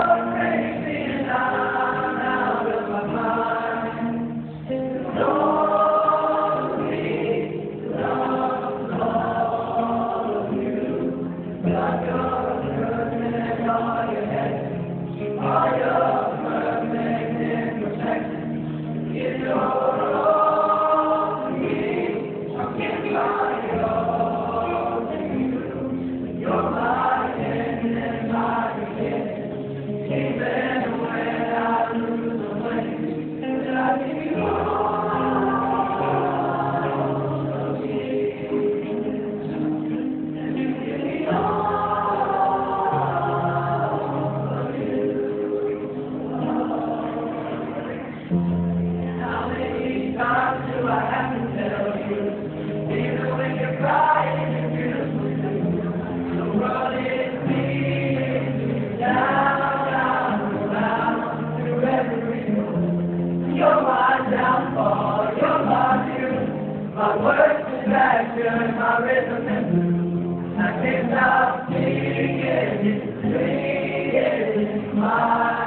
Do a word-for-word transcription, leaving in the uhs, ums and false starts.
You're my downfall, you're my view, my worst distraction, my rhythm and blues. I can't stop singing, singing, my